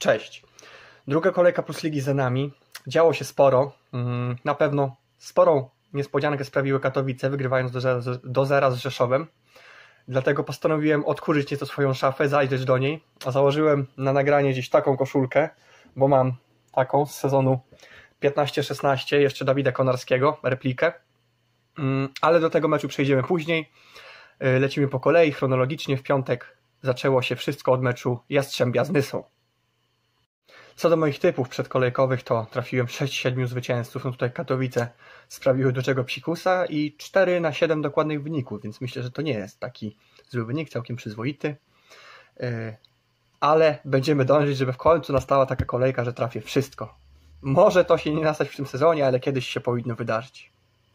Cześć. Druga kolejka Plus Ligi za nami. Działo się sporo. Na pewno sporą niespodziankę sprawiły Katowice, wygrywając do 0 z Rzeszowem. Dlatego postanowiłem odkurzyć nieco swoją szafę, zajrzeć do niej. A założyłem na nagranie gdzieś taką koszulkę, bo mam taką z sezonu 15-16, jeszcze Dawida Konarskiego, replikę. Ale do tego meczu przejdziemy później. Lecimy po kolei, chronologicznie. W piątek zaczęło się wszystko od meczu Jastrzębia z Nysą. Co do moich typów przedkolejkowych, to trafiłem 6-7 zwycięzców. No tutaj Katowice sprawiły dużego psikusa i 4/7 dokładnych wyników, więc myślę, że to nie jest taki zły wynik, całkiem przyzwoity. Ale będziemy dążyć, żeby w końcu nastała taka kolejka, że trafię wszystko. Może to się nie nastać w tym sezonie, ale kiedyś się powinno wydarzyć.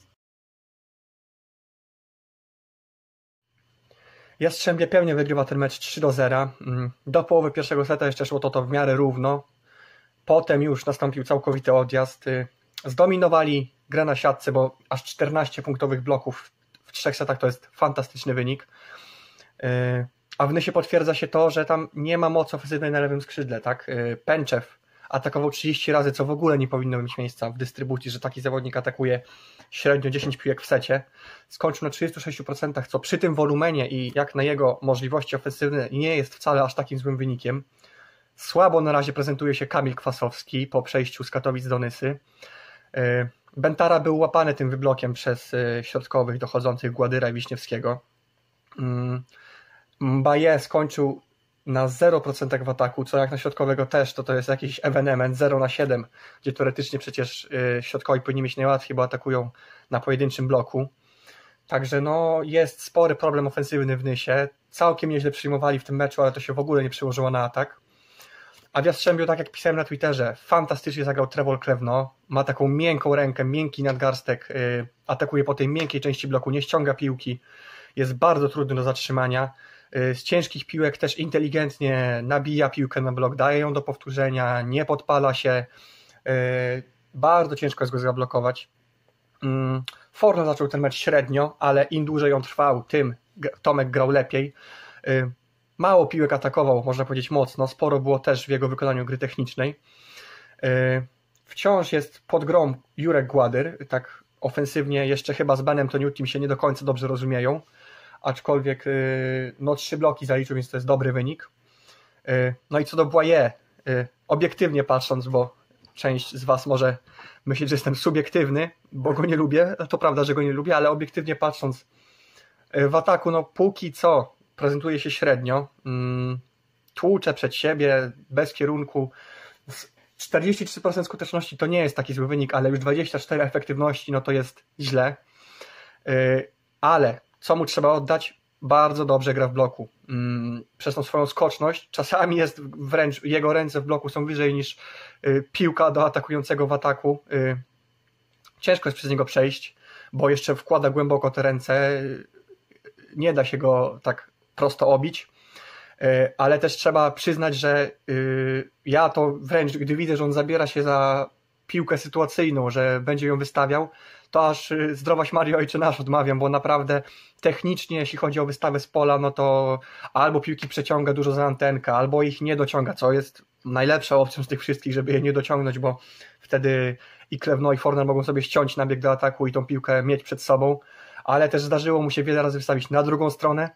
Jastrzębie pewnie wygrywa ten mecz 3-0. Do połowy pierwszego seta jeszcze szło to w miarę równo. Potem już nastąpił całkowity odjazd. Zdominowali grę na siatce, bo aż 14 punktowych bloków w 3 setach to jest fantastyczny wynik. A w Nysie potwierdza się to, że tam nie ma mocy ofensywnej na lewym skrzydle. Tak? Pęczew atakował 30 razy, co w ogóle nie powinno mieć miejsca w dystrybucji, że taki zawodnik atakuje średnio 10 piłek w secie. Skończył na 36%, co przy tym wolumenie i jak na jego możliwości ofensywne nie jest wcale aż takim złym wynikiem. Słabo na razie prezentuje się Kamil Kwasowski po przejściu z Katowic do Nysy. Bentara był łapany tym wyblokiem przez środkowych dochodzących Gładyra i Wiśniewskiego. Mbaye skończył na 0% w ataku, co jak na środkowego też to jest jakiś ewenement 0/7, gdzie teoretycznie przecież środkowi powinni mieć najłatwiej, bo atakują na pojedynczym bloku. Także jest spory problem ofensywny w Nysie. Całkiem nieźle przyjmowali w tym meczu, ale to się w ogóle nie przełożyło na atak. A w Jastrzębiu, tak jak pisałem na Twitterze, fantastycznie zagrał Trevor Klewno. Ma taką miękką rękę, miękki nadgarstek, atakuje po tej miękkiej części bloku, nie ściąga piłki, jest bardzo trudny do zatrzymania. Z ciężkich piłek też inteligentnie nabija piłkę na blok, daje ją do powtórzenia, nie podpala się. Bardzo ciężko jest go zablokować. Forno zaczął ten mecz średnio, ale im dłużej on trwał, tym Tomek grał lepiej. Mało piłek atakował, można powiedzieć mocno, sporo było też w jego wykonaniu gry technicznej. Wciąż jest pod grą Jurek Gładyr, tak ofensywnie jeszcze chyba z Benem Toniutim się nie do końca dobrze rozumieją, aczkolwiek 3 bloki zaliczył, więc to jest dobry wynik. No i co do Boye, obiektywnie patrząc, bo część z Was może myśleć, że jestem subiektywny, bo go nie lubię, to prawda, że go nie lubię, ale obiektywnie patrząc w ataku, póki co prezentuje się średnio, tłucze przed siebie, bez kierunku. 43% skuteczności to nie jest taki zły wynik, ale już 24% efektywności, to jest źle. Ale co mu trzeba oddać? Bardzo dobrze gra w bloku. Przez tą swoją skoczność, czasami jest wręcz, jego ręce w bloku są wyżej niż piłka do atakującego w ataku. Ciężko jest przez niego przejść, bo jeszcze wkłada głęboko te ręce, nie da się go tak prosto obić, ale też trzeba przyznać, że ja to wręcz, gdy widzę, że on zabiera się za piłkę sytuacyjną, że będzie ją wystawiał, to aż zdrowaś Mario Ojcze Nasz odmawiam, bo naprawdę technicznie, jeśli chodzi o wystawę z pola, to albo piłki przeciąga dużo za antenkę, albo ich nie dociąga, co jest najlepszą opcją z tych wszystkich, żeby je nie dociągnąć, bo wtedy i Klewno, i Forner mogą sobie ściąć nabieg do ataku i tą piłkę mieć przed sobą, ale też zdarzyło mu się wiele razy wystawić na drugą stronę.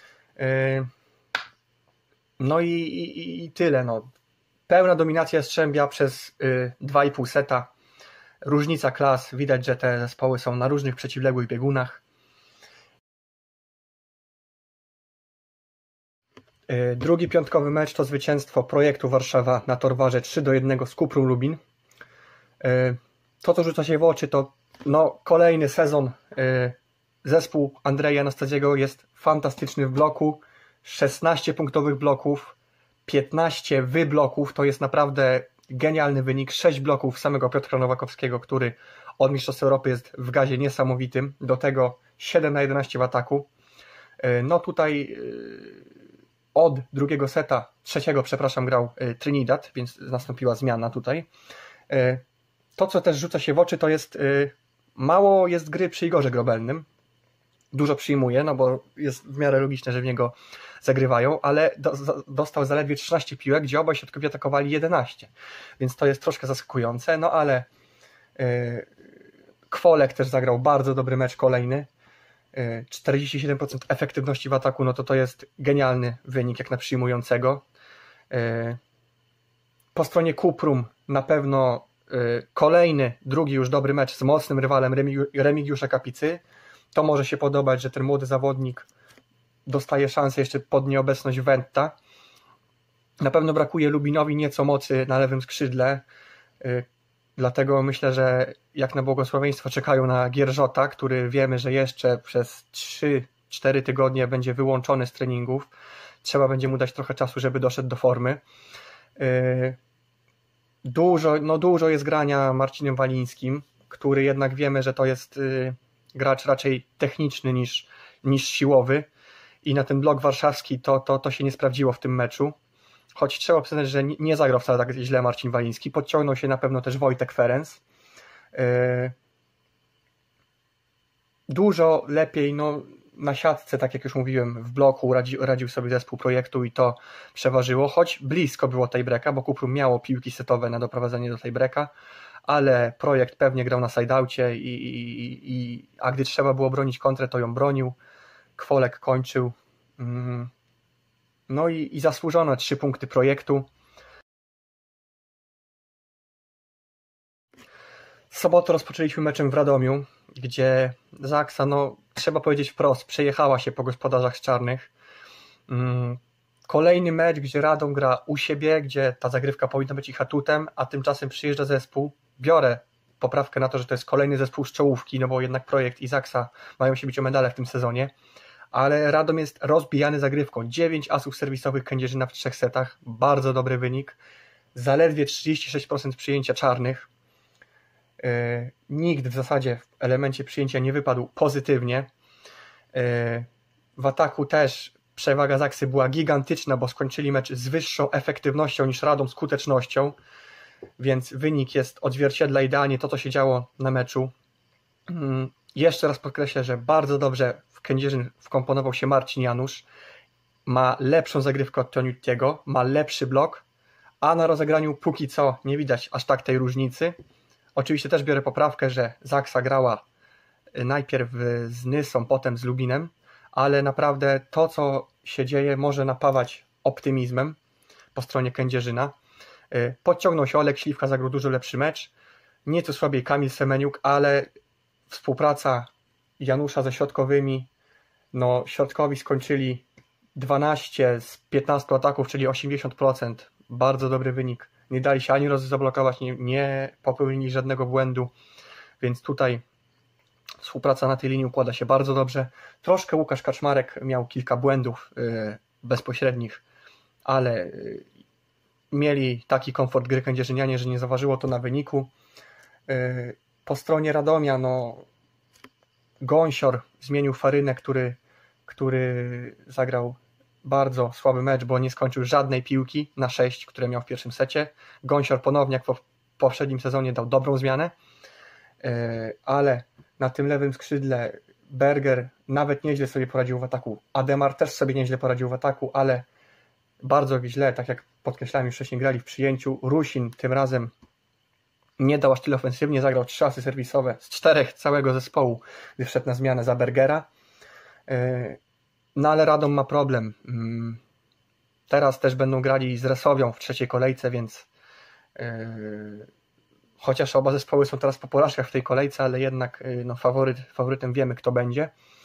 I tyle. Pełna dominacja Jastrzębia przez 2,5 seta. Różnica klas, widać, że te zespoły są na różnych przeciwległych biegunach. Drugi piątkowy mecz to zwycięstwo Projektu Warszawa na Torwarze 3-1 z Kuprą Lubin. To, co rzuca się w oczy, to kolejny sezon. Zespół Andrzeja Anastaziego jest fantastyczny w bloku. 16 punktowych bloków, 15 wybloków, to jest naprawdę genialny wynik. 6 bloków samego Piotra Nowakowskiego, który od Mistrzostw Europy jest w gazie niesamowitym. Do tego 7/11 w ataku. Tutaj od trzeciego grał Trinidad, więc nastąpiła zmiana tutaj. To, co też rzuca się w oczy, to jest mało jest gry przy Igorze Grobelnym. dużo przyjmuje, no bo jest w miarę logiczne, że w niego zagrywają, ale dostał zaledwie 13 piłek, gdzie obaj środkowi atakowali 11, więc to jest troszkę zaskakujące, no ale Kwolek też zagrał bardzo dobry mecz kolejny, 47% efektywności w ataku, no to jest genialny wynik jak na przyjmującego. Po stronie Cuprum na pewno kolejny, drugi już dobry mecz z mocnym rywalem Remigiusza Kapicy. To może się podobać, że ten młody zawodnik dostaje szansę jeszcze pod nieobecność Wenta. Na pewno brakuje Lubinowi nieco mocy na lewym skrzydle, dlatego myślę, że jak na błogosławieństwo czekają na Gierżota, który wiemy, że jeszcze przez 3-4 tygodnie będzie wyłączony z treningów. Trzeba będzie mu dać trochę czasu, żeby doszedł do formy. Dużo jest grania Marcinem Walińskim, który jednak wiemy, że to jest gracz raczej techniczny niż siłowy i na ten blok warszawski to się nie sprawdziło w tym meczu, choć trzeba przyznać, że nie zagrał wcale tak źle Marcin Waliński, podciągnął się na pewno też Wojtek Ferenc. Dużo lepiej na siatce, tak jak już mówiłem, w bloku radził sobie zespół Projektu i to przeważyło, choć blisko było tiebreaka, bo Cuprum miało piłki setowe na doprowadzenie do tiebreaka, ale Projekt pewnie grał na sideoucie a gdy trzeba było bronić kontrę, to ją bronił. Kwolek kończył. No i zasłużone 3 punkty Projektu. W sobotę rozpoczęliśmy meczem w Radomiu, gdzie Zaksa, trzeba powiedzieć wprost, przejechała się po gospodarzach z Czarnych. Kolejny mecz, gdzie Radom gra u siebie, gdzie ta zagrywka powinna być ich atutem, a tymczasem przyjeżdża zespół. Biorę poprawkę na to, że to jest kolejny zespół z czołówki, no bo jednak Projekt i Zaksa mają się bić o medale w tym sezonie, ale Radom jest rozbijany zagrywką. 9 asów serwisowych Kędzierzyna w 3 setach, bardzo dobry wynik. Zaledwie 36% przyjęcia Czarnych. Nikt w zasadzie w elemencie przyjęcia nie wypadł pozytywnie. W ataku też przewaga Zaksy była gigantyczna, bo skończyli mecz z wyższą efektywnością niż Radom skutecznością, więc wynik odzwierciedla idealnie to, co się działo na meczu. Jeszcze raz podkreślę, że bardzo dobrze w Kędzierzyn wkomponował się Marcin Janusz. Ma lepszą zagrywkę od Toniutiego, ma lepszy blok, a na rozegraniu póki co nie widać aż tak tej różnicy. Oczywiście też biorę poprawkę, że Zaksa grała najpierw z Nysą, potem z Lubinem, ale naprawdę to, co się dzieje, może napawać optymizmem po stronie Kędzierzyna. Podciągnął się Olek Śliwka, zagrał dużo lepszy mecz. Nieco słabiej Kamil Semeniuk, ale współpraca Janusza ze środkowymi, środkowi skończyli 12 z 15 ataków, czyli 80%. Bardzo dobry wynik. Nie dali się ani razu zablokować, nie popełnili żadnego błędu, więc tutaj współpraca na tej linii układa się bardzo dobrze. Troszkę Łukasz Kaczmarek miał kilka błędów bezpośrednich, ale mieli taki komfort gry Kędzierzynianie, że nie zauważyło to na wyniku. Po stronie Radomia Gąsior zmienił Farynę, który zagrał bardzo słaby mecz, bo nie skończył żadnej piłki na 6, które miał w pierwszym secie. Gąsior ponownie, jak w poprzednim sezonie, dał dobrą zmianę, ale na tym lewym skrzydle Berger nawet nieźle sobie poradził w ataku. Ademar też sobie nieźle poradził w ataku, ale bardzo źle, tak jak podkreślałem już wcześniej, grali w przyjęciu. Rusin tym razem nie dał aż tyle ofensywnie, zagrał 3 asy serwisowe z 4 całego zespołu, gdy wszedł na zmianę za Bergera. Ale Radom ma problem. Teraz też będą grali z Resowią w 3. kolejce, więc chociaż oba zespoły są teraz po porażkach w tej kolejce, ale jednak faworytem wiemy, kto będzie.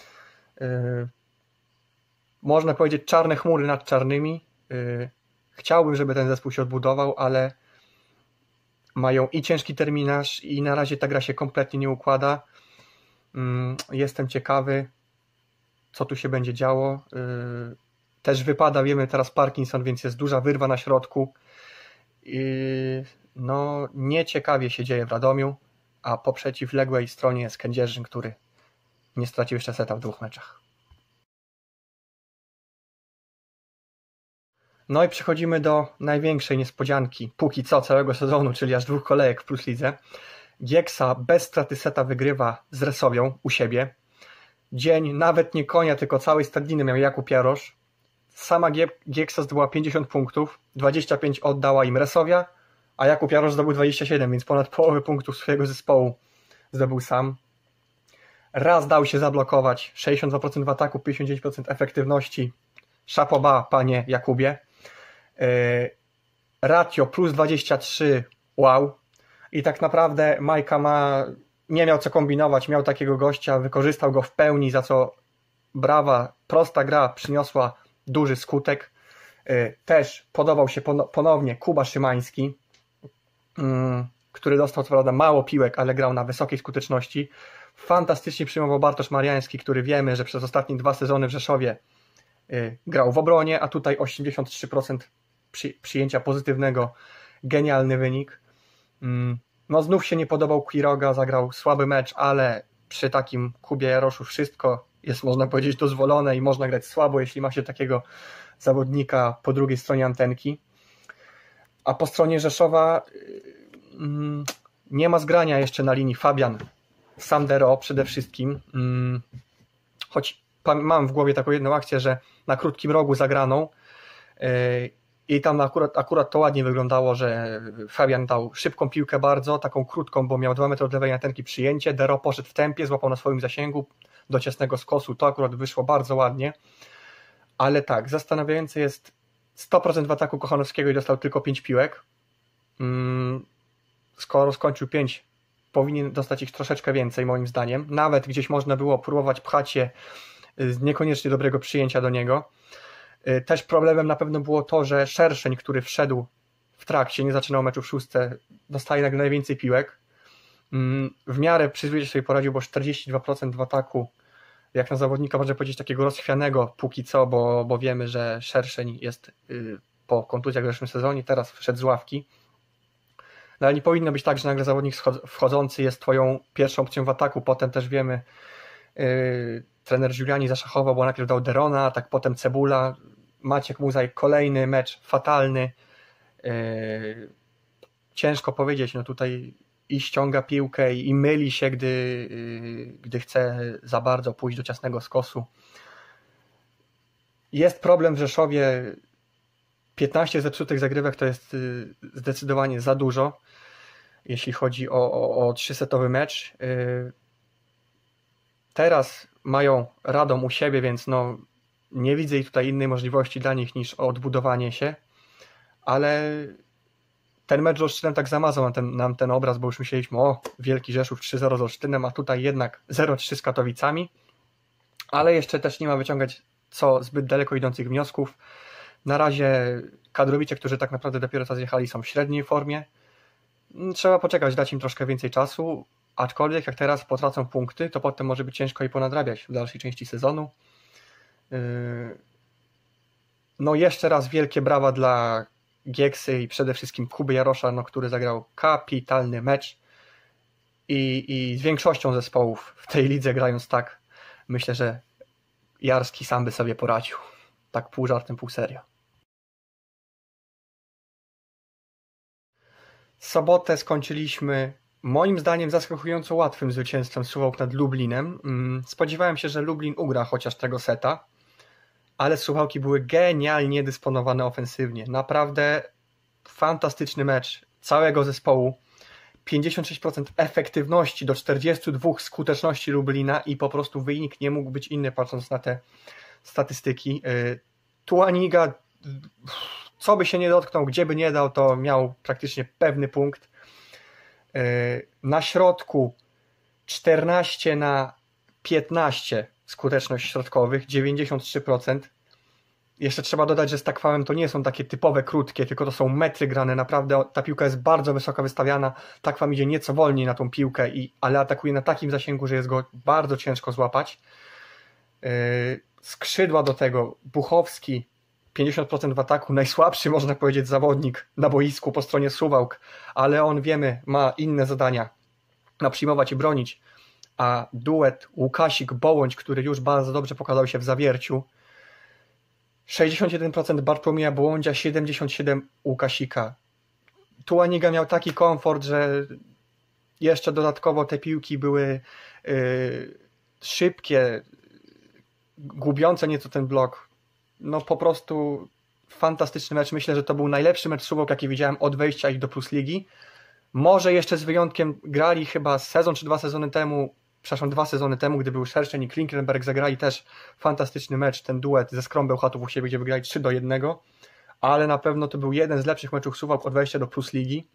Można powiedzieć czarne chmury nad czarnymi. Chciałbym, żeby ten zespół się odbudował, ale mają i ciężki terminarz i na razie ta gra się kompletnie nie układa. Jestem ciekawy, co tu się będzie działo. Też wypada, wiemy teraz Parkinson, więc jest duża wyrwa na środku. Nieciekawie się dzieje w Radomiu, a po przeciwległej stronie jest Kędzierzyn, który nie stracił jeszcze seta w 2 meczach. No i przechodzimy do największej niespodzianki póki co całego sezonu, czyli aż 2 kolejek w Plus Lidze. Gieksa bez straty seta wygrywa z Resowią u siebie. dzień, nawet nie konia, tylko całej stadniny miał Jakub Jarosz. Sama Gieksa zdobyła 50 punktów, 25 oddała im Resowia, a Jakub Jarosz zdobył 27, więc ponad połowę punktów swojego zespołu zdobył sam. Raz dał się zablokować, 62% w ataku, 59% efektywności. Szapoba, panie Jakubie. Ratio plus 23, wow. I tak naprawdę Majka nie miał co kombinować, miał takiego gościa, wykorzystał go w pełni, za co brawa, prosta gra przyniosła duży skutek. Też podobał się ponownie Kuba Szymański, który dostał co prawda mało piłek, ale grał na wysokiej skuteczności. Fantastycznie przyjmował Bartosz Mariański, który wiemy, że przez ostatnie 2 sezony w Rzeszowie grał w obronie, a tutaj 83% przyjęcia pozytywnego, genialny wynik. No znów się nie podobał Quiroga, zagrał słaby mecz, ale przy takim Kubie Jaroszu wszystko jest, można powiedzieć, dozwolone i można grać słabo, jeśli ma się takiego zawodnika po drugiej stronie antenki. A po stronie Rzeszowa nie ma zgrania jeszcze na linii Fabian Sandero przede wszystkim, choć mam w głowie taką jedną akcję, że na krótkim rogu zagraną i tam akurat to ładnie wyglądało, że Fabian dał szybką piłkę bardzo, taką krótką, bo miał 2 metry od lewej antenki przyjęcie, Dero poszedł w tempie, złapał na swoim zasięgu do ciasnego skosu, to akurat wyszło bardzo ładnie, ale tak, zastanawiające jest 100% w ataku Kochanowskiego i dostał tylko 5 piłek. Skoro skończył 5, powinien dostać ich troszeczkę więcej moim zdaniem, nawet gdzieś można było próbować pchać je z niekoniecznie dobrego przyjęcia do niego. Też problemem na pewno było to, że Szerszeń, który wszedł w trakcie, nie zaczynał meczu w 6, dostaje nagle najwięcej piłek. W miarę przyzwoicie sobie poradził, bo 42% w ataku, jak na zawodnika można powiedzieć takiego rozchwianego póki co, bo wiemy, że Szerszeń jest po kontuzjach w zeszłym sezonie, teraz wszedł z ławki. No ale nie powinno być tak, że nagle zawodnik wchodzący jest twoją pierwszą opcją w ataku, potem też wiemy, trener Giuliani zaszachował, bo najpierw dał Derona, tak potem Cebula, Maciek Muzaj, kolejny mecz fatalny, ciężko powiedzieć, no tutaj i ściąga piłkę i myli się, gdy chce za bardzo pójść do ciasnego skosu. Jest problem w Rzeszowie, 15 zepsutych zagrywek to jest zdecydowanie za dużo, jeśli chodzi o 3-setowy mecz. Teraz mają Radom u siebie, więc no, nie widzę tutaj innej możliwości dla nich niż odbudowanie się, ale ten mecz z Olsztynem tak zamazał nam ten obraz, bo już myśleliśmy, Wielki Rzeszów 3-0 z Olsztynem, a tutaj jednak 0-3 z Katowicami, ale jeszcze też nie ma wyciągać zbyt daleko idących wniosków. Na razie kadrowicze, którzy tak naprawdę dopiero co zjechali, są w średniej formie. Trzeba poczekać, dać im troszkę więcej czasu, aczkolwiek jak teraz potracą punkty, to potem może być ciężko je ponadrabiać w dalszej części sezonu. No jeszcze raz wielkie brawa dla Gieksy i przede wszystkim Kuby Jarosza, który zagrał kapitalny mecz i z większością zespołów w tej lidze grając tak, myślę, że Jarski sam by sobie poradził. Tak pół żartem, pół serio. Sobotę skończyliśmy moim zdaniem zaskakująco łatwym zwycięstwem Suwałk nad Lublinem. Spodziewałem się, że Lublin ugra chociaż tego seta, ale Suwałki były genialnie dysponowane ofensywnie. Naprawdę fantastyczny mecz całego zespołu. 56% efektywności do 42% skuteczności Lublina i po prostu wynik nie mógł być inny, patrząc na te statystyki. Tuaniga, co by się nie dotknął, gdzie by nie dał, to miał praktycznie pewny punkt. Na środku 14/15 skuteczność środkowych, 93%. Jeszcze trzeba dodać, że z takwałem to nie są takie typowe krótkie, tylko to są metry grane, naprawdę ta piłka jest bardzo wysoko wystawiana, takwam idzie nieco wolniej na tą piłkę, ale atakuje na takim zasięgu, że jest go bardzo ciężko złapać. Skrzydła do tego, Buchowski 50% w ataku, najsłabszy można powiedzieć zawodnik na boisku po stronie Suwałk, ale on wiemy, ma inne zadania, ma przyjmować i bronić, a duet Łukasik-Bołądź, który już bardzo dobrze pokazał się w Zawierciu, 61% Bartłomieja Bołądzia, 77% Łukasika. Tuaniga miał taki komfort, że jeszcze dodatkowo te piłki były szybkie, gubiące nieco ten blok. No po prostu fantastyczny mecz. Myślę, że to był najlepszy mecz Suwałk, jaki widziałem od wejścia ich do Plus Ligi. Może jeszcze z wyjątkiem grali chyba sezon czy 2 sezony temu, przepraszam, 2 sezony temu, gdy był Szerszeń i Klinkenberg, zagrali też fantastyczny mecz, ten duet ze Skrą Bełchatów u siebie, gdzie wygrali 3-1, ale na pewno to był jeden z lepszych meczów Suwałk od wejścia do Plus Ligi.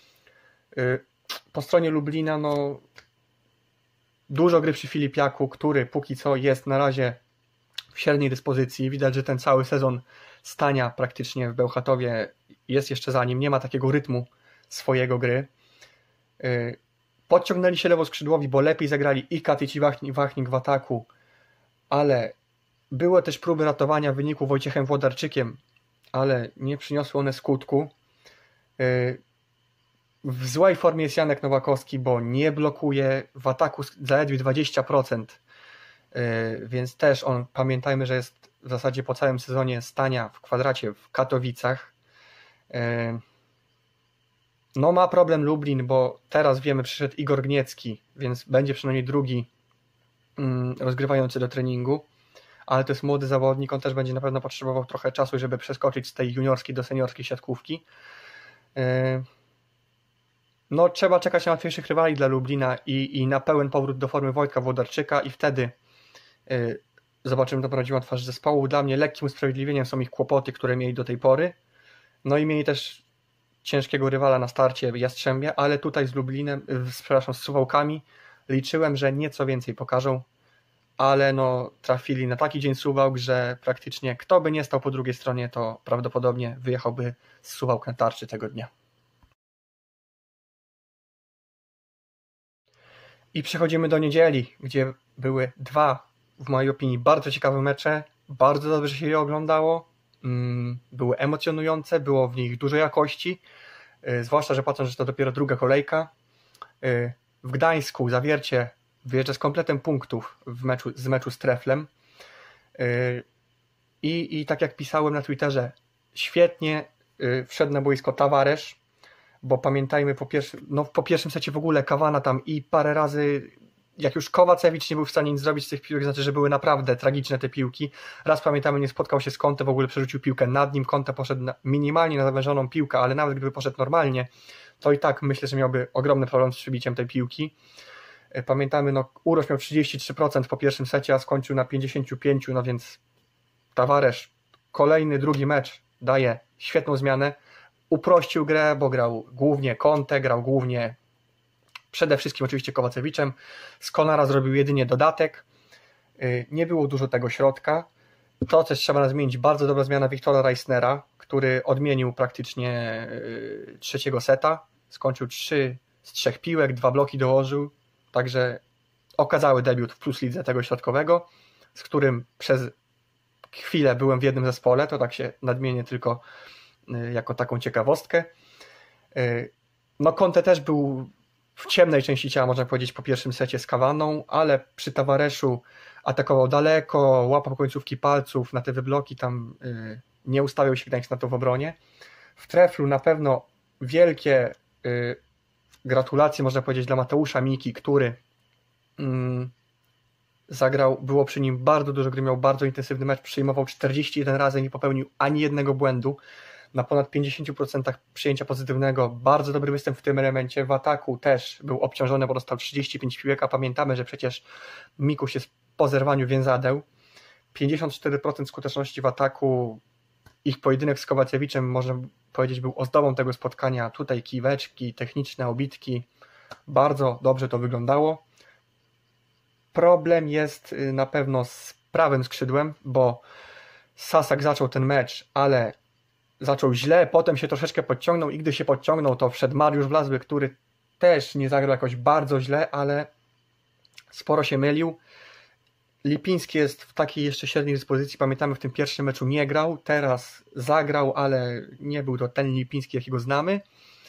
Po stronie Lublina, no dużo gry przy Filipiaku, który póki co jest na razie w średniej dyspozycji. Widać, że ten cały sezon stania praktycznie w Bełchatowie jest jeszcze za nim, nie ma takiego rytmu swojego gry. Podciągnęli się lewoskrzydłowi, bo lepiej zagrali i Katyć i Wachnik w ataku, ale były też próby ratowania wyniku Wojciechem Włodarczykiem, ale nie przyniosły one skutku. W złej formie jest Janek Nowakowski, bo nie blokuje, w ataku zaledwie 20%, więc też on, pamiętajmy, że jest w zasadzie po całym sezonie stania w kwadracie w Katowicach. No ma problem Lublin, bo teraz wiemy, przyszedł Igor Gniecki, więc będzie przynajmniej drugi rozgrywający do treningu, ale to jest młody zawodnik, on też będzie na pewno potrzebował trochę czasu, żeby przeskoczyć z tej juniorskiej do seniorskiej siatkówki. No trzeba czekać na łatwiejszych rywali dla Lublina i na pełen powrót do formy Wojtka Włodarczyka i wtedy zobaczymy to prawdziwą twarz zespołu. Dla mnie lekkim usprawiedliwieniem są ich kłopoty, które mieli do tej pory. No i mieli też ciężkiego rywala na starcie Jastrzębie, ale tutaj z Lublinem, z Suwałkami liczyłem, że nieco więcej pokażą, ale no trafili na taki dzień Suwałk, że praktycznie kto by nie stał po drugiej stronie, to prawdopodobnie wyjechałby z Suwałk na tarczy tego dnia. I przechodzimy do niedzieli, gdzie były 2, w mojej opinii, bardzo ciekawe mecze, bardzo dobrze się je oglądało, były emocjonujące, było w nich dużo jakości, zwłaszcza, że patrząc, że to dopiero druga kolejka. W Gdańsku Zawiercie wyjeżdża z kompletem punktów z meczu z Treflem i tak jak pisałem na Twitterze, świetnie wszedł na boisko Tavaresz, bo pamiętajmy, po pierwszym secie w ogóle Kawana tam i parę razy, jak już Kowacewicz nie był w stanie nic zrobić z tych piłek, znaczy, że były naprawdę tragiczne te piłki. Raz pamiętamy, nie spotkał się z Conte, w ogóle przerzucił piłkę nad nim, Conte poszedł minimalnie na zawężoną piłkę, ale nawet gdyby poszedł normalnie, to i tak myślę, że miałby ogromny problem z przybiciem tej piłki. Pamiętamy, no Uroś miał 33% po pierwszym secie, a skończył na 55%, no więc Tavaresz, kolejny, drugi mecz daje świetną zmianę. Uprościł grę, bo grał głównie Conte, grał głównie przede wszystkim oczywiście Kowacewiczem. Z Konara zrobił jedynie dodatek. Nie było dużo tego środka. To też trzeba zmienić. Bardzo dobra zmiana Wiktora Reisnera, który odmienił praktycznie trzeciego seta. Skończył 3 z 3 piłek, 2 bloki dołożył. Także okazały debiut w Plus Lidze tego środkowego, z którym przez chwilę byłem w jednym zespole. To tak się nadmienię tylko jako taką ciekawostkę. No Conte też był w ciemnej części ciała, można powiedzieć, po pierwszym secie z Kawaną, ale przy Tavareszu atakował daleko, łapał końcówki palców na te wybloki, tam nie ustawiał się Gdańsk na to w obronie. W Treflu na pewno wielkie gratulacje, można powiedzieć, dla Mateusza Miki, który zagrał, było przy nim bardzo dużo gry, miał bardzo intensywny mecz, przyjmował 41 razy, nie popełnił ani jednego błędu, na ponad 50% przyjęcia pozytywnego, bardzo dobry występ w tym elemencie, w ataku też był obciążony, bo dostał 35 piłek, a pamiętamy, że przecież Mikuś jest po zerwaniu więzadeł, 54% skuteczności w ataku, ich pojedynek z Kowacewiczem, można powiedzieć, był ozdobą tego spotkania, tutaj kiweczki, techniczne obitki, bardzo dobrze to wyglądało. Problem jest na pewno z prawym skrzydłem, bo Sasak zaczął ten mecz, ale zaczął źle, potem się troszeczkę podciągnął i gdy się podciągnął, to wszedł Mariusz Wlazły, który też nie zagrał jakoś bardzo źle, ale sporo się mylił. Lipiński jest w takiej jeszcze średniej dyspozycji, pamiętamy, w tym pierwszym meczu nie grał, teraz zagrał, ale nie był to ten Lipiński, jakiego znamy.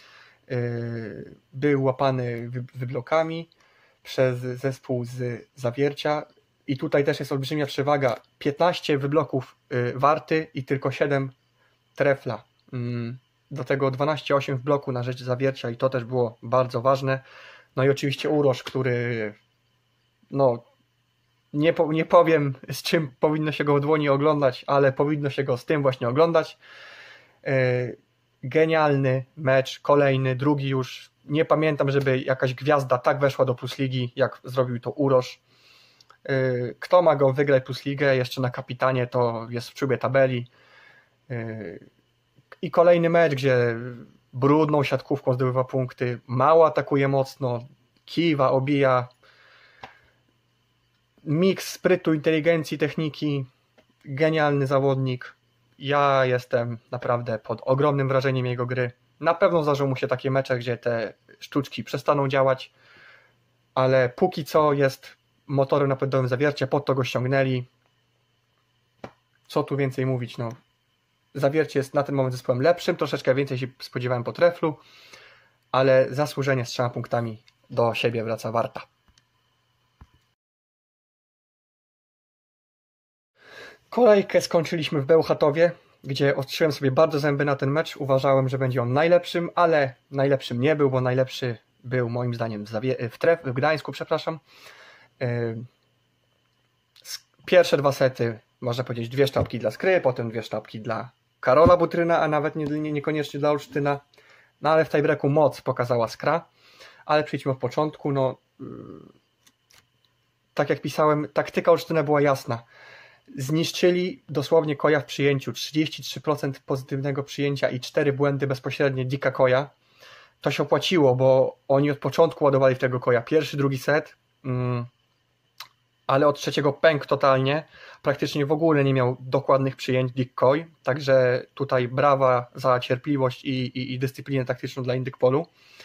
Był łapany wyblokami przez zespół z Zawiercia i tutaj też jest olbrzymia przewaga, 15 wybloków Warty i tylko 7 Trefla. Do tego 12-8 w bloku na rzecz Zawiercia i to też było bardzo ważne. No i oczywiście Urosz, który Nie powiem, z czym powinno się go w dłoni oglądać, ale powinno się go z tym właśnie oglądać. Genialny mecz, kolejny, drugi już. Nie pamiętam, żeby jakaś gwiazda tak weszła do Plus Ligi, jak zrobił to Uroš. Kto ma go wygrać Plus Ligę jeszcze na kapitanie, to jest w czubie tabeli. I kolejny mecz, gdzie brudną siatkówką zdobywa punkty, mało atakuje mocno, kiwa, obija. Miks sprytu, inteligencji, techniki. Genialny zawodnik. Ja jestem naprawdę pod ogromnym wrażeniem jego gry. Na pewno zdarzą mu się takie mecze, gdzie te sztuczki przestaną działać, ale póki co jest motorem napędowym Zawiercia, pod to go ściągnęli. Co tu więcej mówić, no. Zawiercie jest na ten moment zespołem lepszym, troszeczkę więcej się spodziewałem po treflu, ale zasłużenie z 3 punktami do siebie wraca Warta. Kolejkę skończyliśmy w Bełchatowie, gdzie ostrzyłem sobie bardzo zęby na ten mecz. Uważałem, że będzie on najlepszym, ale najlepszym nie był, bo najlepszy był moim zdaniem w Gdańsku, przepraszam. Pierwsze 2 sety, można powiedzieć, 2 sztabki dla Skry, potem 2 sztabki dla Karola Butryna, a nawet niekoniecznie dla Olsztyna. No ale w tiebreaku moc pokazała Skra. Ale przejdźmy od początku. No, tak jak pisałem, taktyka Olsztyna była jasna. Zniszczyli dosłownie Koja w przyjęciu. 33% pozytywnego przyjęcia i 4 błędy bezpośrednie Dicka Koja. To się opłaciło, bo oni od początku ładowali w tego Koja. Pierwszy, drugi set, ale od trzeciego pękł totalnie. Praktycznie w ogóle nie miał dokładnych przyjęć Dick Koj. Także tutaj brawa za cierpliwość i dyscyplinę taktyczną dla Indykpolu.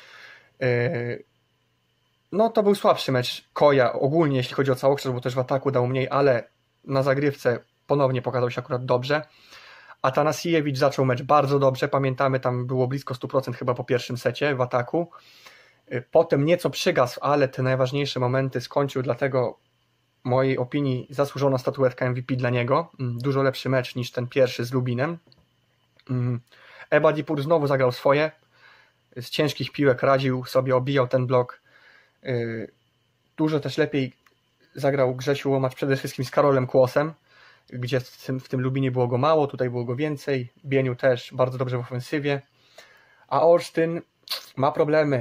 No to był słabszy mecz Koja ogólnie, jeśli chodzi o całokształt, bo też w ataku dał mniej, ale na zagrywce ponownie pokazał się akurat dobrze. Atanasiewicz zaczął mecz bardzo dobrze, pamiętamy, tam było blisko 100% chyba po pierwszym secie w ataku. Potem nieco przygasł, ale te najważniejsze momenty skończył, dlatego w mojej opinii zasłużona statuetka MVP dla niego. Dużo lepszy mecz niż ten pierwszy z Lubinem. Ebadipur znowu zagrał swoje. Z ciężkich piłek radził sobie, obijał ten blok. Dużo też lepiej zagrał Grzesiu Łomacz przede wszystkim z Karolem Kłosem, gdzie w tym Lubinie było go mało, tutaj było go więcej. Bieniu też bardzo dobrze w ofensywie. A Olsztyn ma problemy.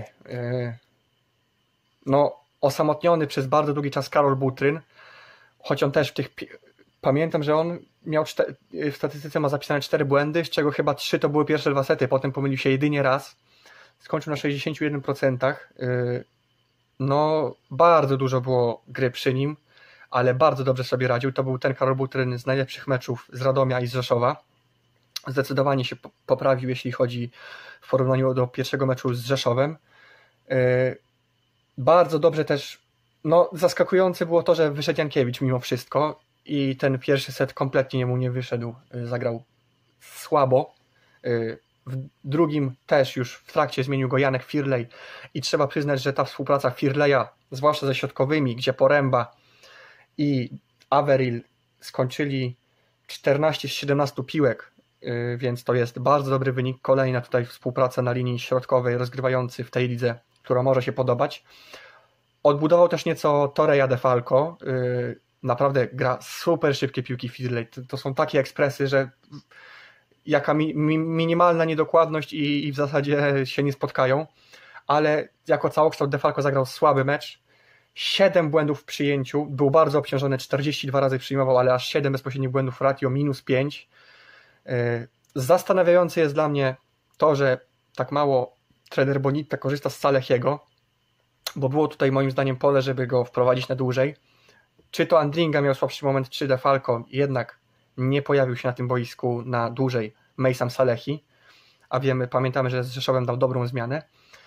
No, osamotniony przez bardzo długi czas Karol Butryn, choć on też pamiętam, że on miał w statystyce ma zapisane 4 błędy, z czego chyba 3 to były pierwsze 2 sety, potem pomylił się jedynie raz. Skończył na 61%. No, bardzo dużo było gry przy nim, ale bardzo dobrze sobie radził. To był ten Karol Butryn z najlepszych meczów z Radomia i z Rzeszowa. Zdecydowanie się poprawił, jeśli chodzi w porównaniu do pierwszego meczu z Rzeszowem. Bardzo dobrze też, no zaskakujące było to, że wyszedł Jankiewicz mimo wszystko i ten pierwszy set kompletnie mu nie wyszedł, zagrał słabo. W drugim też już w trakcie zmienił go Janek Firlej i trzeba przyznać, że ta współpraca Firleja, zwłaszcza ze środkowymi, gdzie Poręba i Averil skończyli 14 z 17 piłek, więc to jest bardzo dobry wynik. Kolejna tutaj współpraca na linii środkowej, rozgrywający w tej lidze, która może się podobać. Odbudował też nieco Toreja De Falco. Naprawdę gra super szybkie piłki Firley. To są takie ekspresy, że jaka minimalna niedokładność i w zasadzie się nie spotkają. Ale jako całokształt De Falco zagrał słaby mecz. 7 błędów w przyjęciu. Był bardzo obciążony, 42 razy przyjmował, ale aż 7 bezpośrednich błędów, ratio -5. Zastanawiające jest dla mnie to, że tak mało trener Bonitta korzysta z Salehiego, bo było tutaj moim zdaniem pole, żeby go wprowadzić na dłużej. Czy to Andringa miał słabszy moment, czy De Falco, jednak nie pojawił się na tym boisku na dłużej Meysam Salehi, a pamiętamy, że z Rzeszowem dał dobrą zmianę.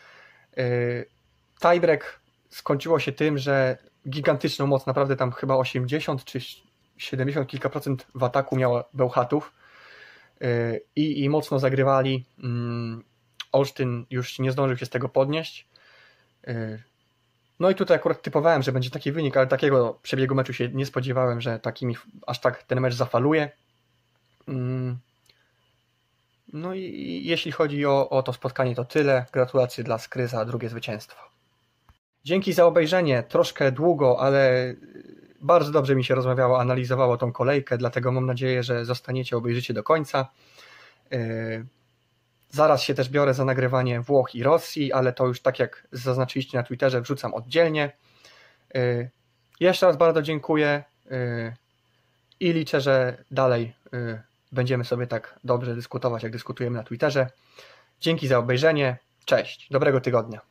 Tiebreak skończyło się tym, że gigantyczną moc, naprawdę tam chyba 80 czy 70 kilka procent w ataku miał Bełchatów i mocno zagrywali. Olsztyn już nie zdążył się z tego podnieść. No i tutaj akurat typowałem, że będzie taki wynik, ale takiego przebiegu meczu się nie spodziewałem, że aż tak ten mecz zafaluje. No i jeśli chodzi o to spotkanie, to tyle. Gratulacje dla Skry za drugie zwycięstwo. Dzięki za obejrzenie. Troszkę długo, ale Bardzo dobrze mi się rozmawiało, analizowało tą kolejkę, dlatego mam nadzieję, że zostaniecie, obejrzycie do końca. Zaraz się też biorę za nagrywanie Włoch i Rosji, ale to już tak jak zaznaczyliście na Twitterze, wrzucam oddzielnie. Jeszcze raz bardzo dziękuję i liczę, że dalej będziemy sobie tak dobrze dyskutować, jak dyskutujemy na Twitterze. Dzięki za obejrzenie. Cześć. Dobrego tygodnia.